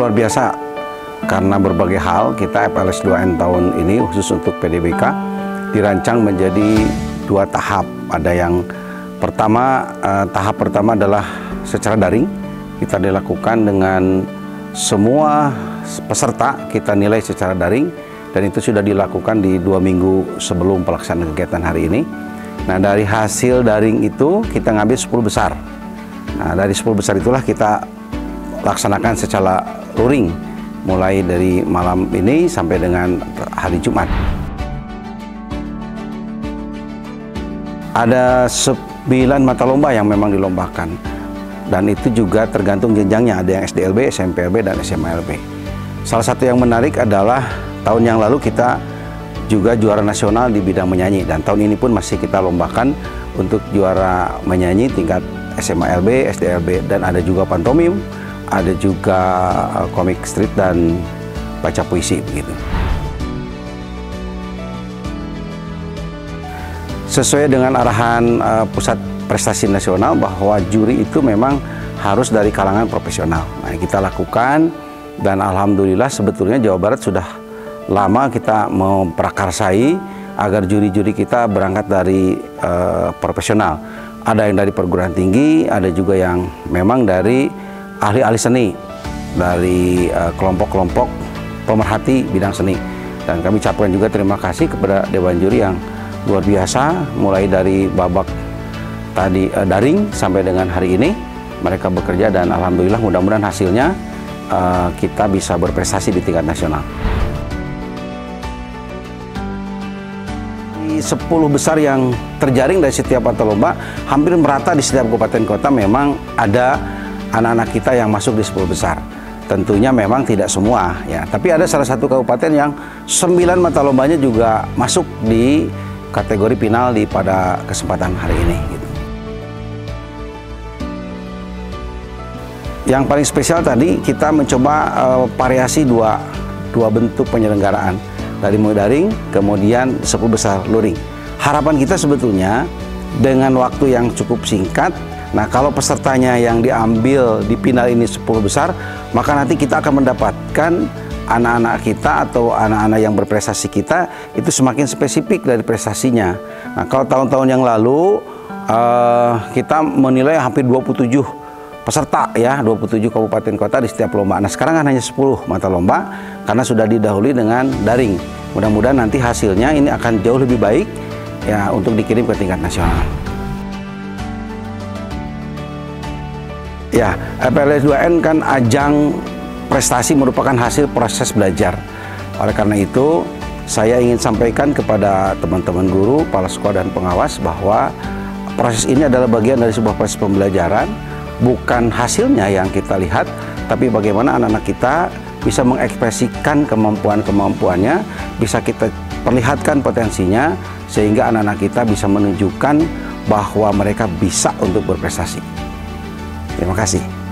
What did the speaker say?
luar biasa karena berbagai hal. Kita FLS 2N tahun ini khusus untuk PDBK dirancang menjadi 2 tahap. Ada yang tahap pertama adalah secara daring. Kita dilakukan dengan semua peserta kita nilai secara daring, dan itu sudah dilakukan di 2 minggu sebelum pelaksanaan kegiatan hari ini. Nah, dari hasil daring itu kita ngambil 10 besar. Nah, dari 10 besar itulah kita laksanakan secara luring mulai dari malam ini sampai dengan hari Jumat. Ada 9 mata lomba yang memang dilombakan, dan itu juga tergantung jenjangnya, ada yang SDLB, SMPLB, dan SMALB. Salah satu yang menarik adalah tahun yang lalu kita juga juara nasional di bidang menyanyi, dan tahun ini pun masih kita lombakan untuk juara menyanyi tingkat SMALB, SDLB, dan ada juga pantomim, ada juga komik strip dan baca puisi begitu. Sesuai dengan arahan Pusat Prestasi Nasional bahwa juri itu memang harus dari kalangan profesional. Nah, kita lakukan, dan alhamdulillah sebetulnya Jawa Barat sudah lama kita memprakarsai agar juri-juri kita berangkat dari profesional. Ada yang dari perguruan tinggi, ada juga yang memang dari ahli-ahli seni, dari kelompok-kelompok pemerhati bidang seni. Dan kami ucapkan juga terima kasih kepada Dewan Juri yang luar biasa, mulai dari babak tadi daring sampai dengan hari ini mereka bekerja, dan alhamdulillah mudah-mudahan hasilnya kita bisa berprestasi di tingkat nasional. Di 10 besar yang terjaring dari setiap mata lomba, hampir merata di setiap kabupaten kota memang ada anak-anak kita yang masuk di 10 besar. Tentunya memang tidak semua ya, tapi ada salah satu kabupaten yang 9 mata lombanya juga masuk di kategori final pada kesempatan hari ini gitu. Yang paling spesial tadi kita mencoba variasi dua bentuk penyelenggaraan, dari mulai daring kemudian 10 besar luring. Harapan kita sebetulnya dengan waktu yang cukup singkat, nah kalau pesertanya yang diambil di final ini 10 besar, maka nanti kita akan mendapatkan anak-anak kita atau anak-anak yang berprestasi kita itu semakin spesifik dari prestasinya. Nah, kalau tahun-tahun yang lalu kita menilai hampir 27 peserta ya, 27 kabupaten kota di setiap lomba. Nah, sekarang kan hanya 10 mata lomba karena sudah didahului dengan daring. Mudah-mudahan nanti hasilnya ini akan jauh lebih baik ya untuk dikirim ke tingkat nasional. Ya, FLS 2N kan ajang prestasi, merupakan hasil proses belajar. Oleh karena itu, saya ingin sampaikan kepada teman-teman guru, kepala sekolah, dan pengawas bahwa proses ini adalah bagian dari sebuah proses pembelajaran. Bukan hasilnya yang kita lihat, tapi bagaimana anak-anak kita bisa mengekspresikan kemampuan-kemampuannya, bisa kita perlihatkan potensinya, sehingga anak-anak kita bisa menunjukkan bahwa mereka bisa untuk berprestasi. Terima kasih.